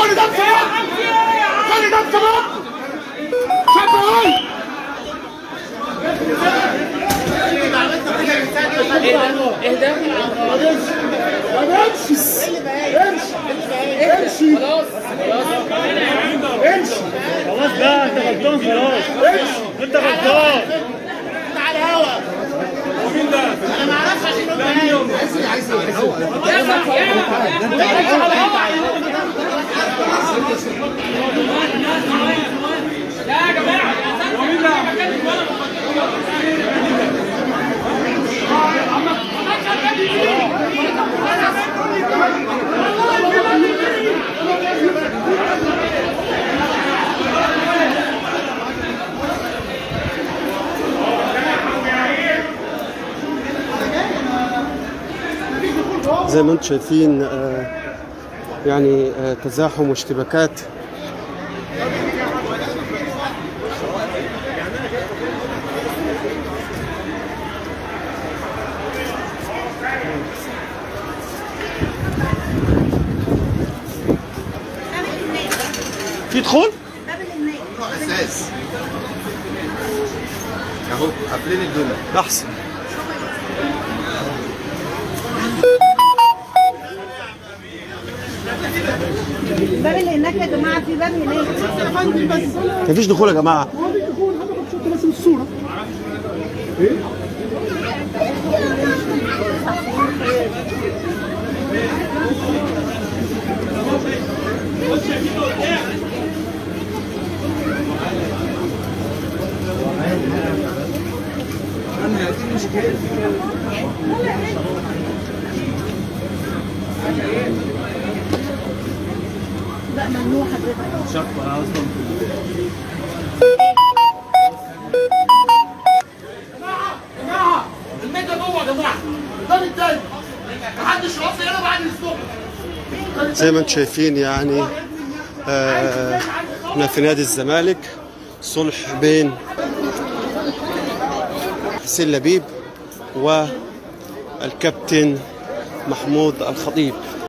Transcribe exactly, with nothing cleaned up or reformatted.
خلي ده بسبب خلي ده بسبب شبهي اهدى امشي امشي خلاص امشي خلاص بقى انت غلطان خلاص امشي انت غلطان انت على الهوا ومين ده؟ انا ما اعرفش عشان انت عايز ايه عايز يا جماعه ومين ده؟ زي ما انتم شايفين آه يعني آه تزاحم واشتباكات. في دخول؟ اساس اهو قافلين الدنيا احسن. الباب اللي هناك يا جماعه، في باب هناك. مفيش دخول يا جماعه. هو في دخول حضرتك شفت بس الصوره ايه؟ لا ممنوع حضرتك. شطه انا اصلا جماعه الميديا جوه يا جماعه ده التاني محدش يوصل هنا بعد الصبح. زي ما انتم شايفين يعني آه احنا في نادي الزمالك، صلح بين حسين لبيب والكابتن محمود الخطيب.